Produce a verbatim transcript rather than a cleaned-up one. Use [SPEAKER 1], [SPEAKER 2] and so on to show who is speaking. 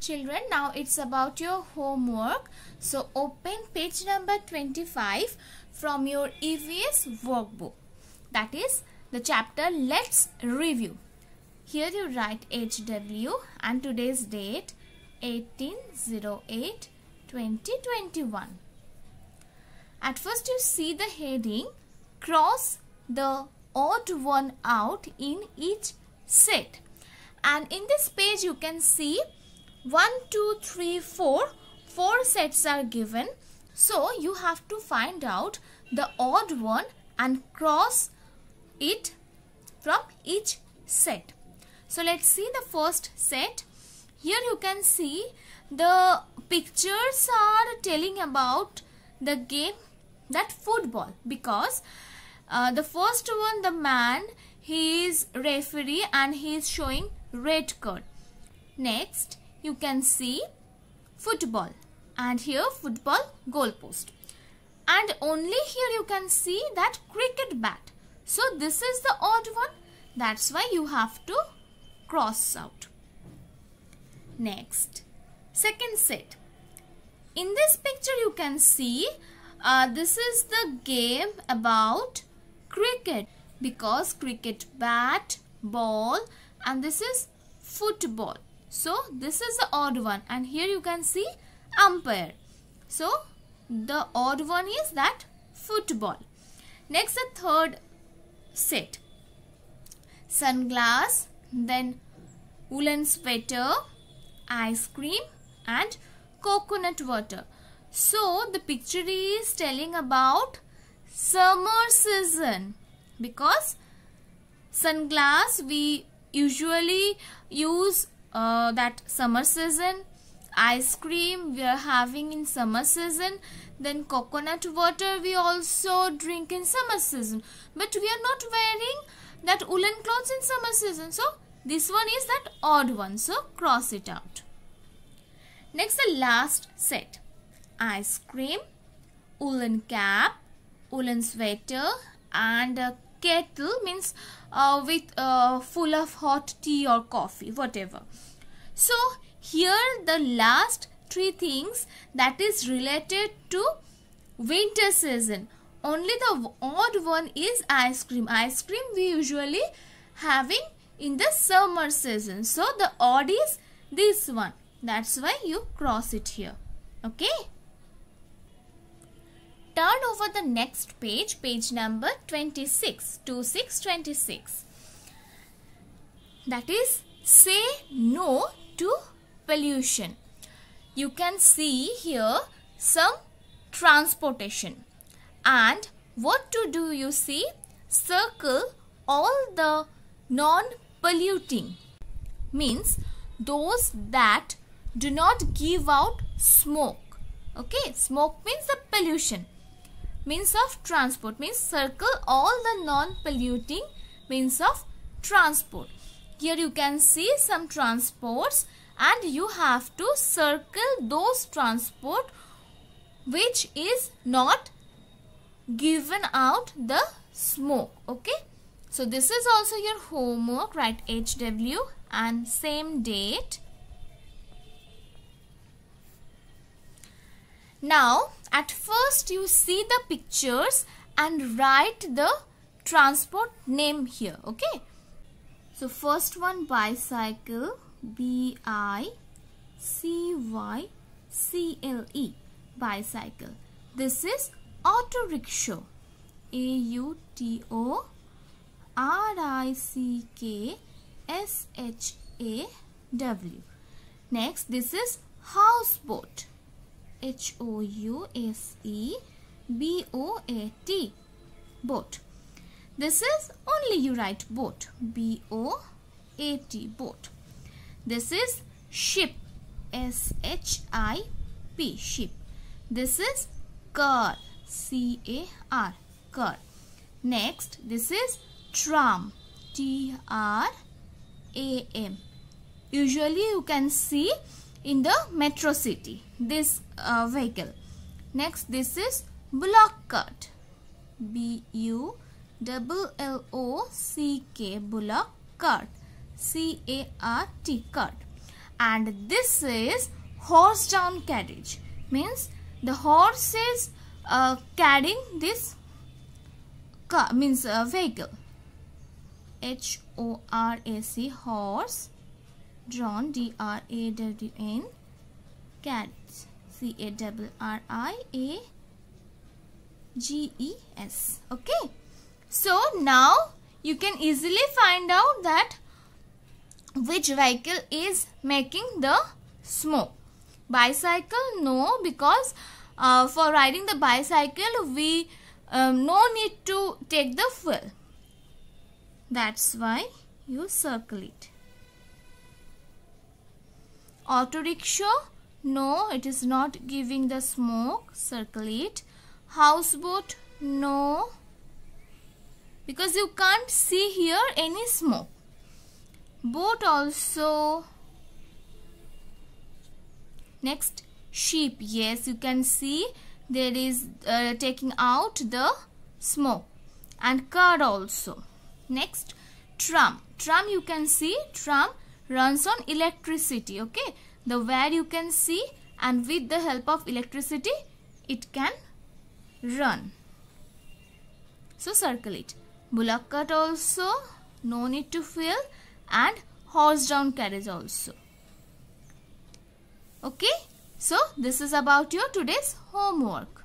[SPEAKER 1] Children, now it's about your homework. So open page number twenty-five from your E V S workbook. That is the chapter Let's Review. Here you write H W and today's date eighteen oh eight twenty twenty-one. At first you see the heading, cross the odd one out in each set. And in this page you can see one, two, three, four. Four sets are given. So you have to find out the odd one and cross it from each set. So let's see the first set. Here you can see the pictures are telling about the game, that football, because uh, the first one, the man, he is referee and he is showing red card. Next you can see football, and here football goalpost, and only here you can see that cricket bat. So this is the odd one, that's why you have to cross out. Next, second set. In this picture you can see uh, this is the game about cricket, because cricket bat, ball, and this is football. So this is the odd one, and here you can see umpire. So the odd one is that football. Next, the third set. Sunglass, then woolen sweater, ice cream, and coconut water. So the picture is telling about summer season, because sunglass we usually use uh, that summer season, ice cream we are having in summer season, then coconut water we also drink in summer season, but we are not wearing that woolen clothes in summer season. So this one is that odd one, so cross it out. Next, the last set. Ice cream, woolen cap, woolen sweater, and a kettle, means uh, with uh, full of hot tea or coffee, whatever. So here the last three things that is related to winter season. Only the odd one is ice cream. Ice cream we usually having in the summer season. So the odd is this one. That's why you cross it here. Okay. Turn over the next page, page number twenty-six, twenty-six, twenty-six. That is, say no to pollution. You can see here some transportation. And what to do you see? Circle all the non-polluting. Means those that do not give out smoke. Okay, smoke means the pollution. Means of transport, means circle all the non-polluting means of transport. Here you can see some transports, and you have to circle those transport which is not given out the smoke. Okay, so this is also your homework. Write H W and same date. Now, at first you see the pictures and write the transport name here. Okay. So, first one, bicycle, B I C Y C L E, bicycle. This is auto rickshaw, A U T O R I C K S H A W. Next, this is houseboat, H O U S E B O A T, boat. This is only you write boat, B O A T, boat. This is ship, S H I P, ship. This is car, C A R, car. Next, this is tram, T R A M. Usually you can see in the metro city this uh, vehicle. Next, this is block cart, B U L L O C K, bullock cart, C A R T, cart. and this is horse-drawn carriage. Means the horse is uh, carrying this car, means uh, vehicle. H O R A C, horse drawn, D R A W N, carriage, C A R R I A G E S. Okay, so now you can easily find out that which vehicle is making the smoke. Bicycle, no, because uh, for riding the bicycle we um, no need to take the fuel. That's why you circle it. Auto rickshaw, no, it is not giving the smoke, circle it. Houseboat, no, because you can't see here any smoke. Boat also. Next, sheep, yes, you can see there is uh, taking out the smoke. And car also. Next, tram. Tram, you can see tram runs on electricity. Okay, the where you can see, and with the help of electricity it can run. So circle it. Bullock cart also, no need to fill, and horse-drawn carriage also. Okay, so this is about your today's homework.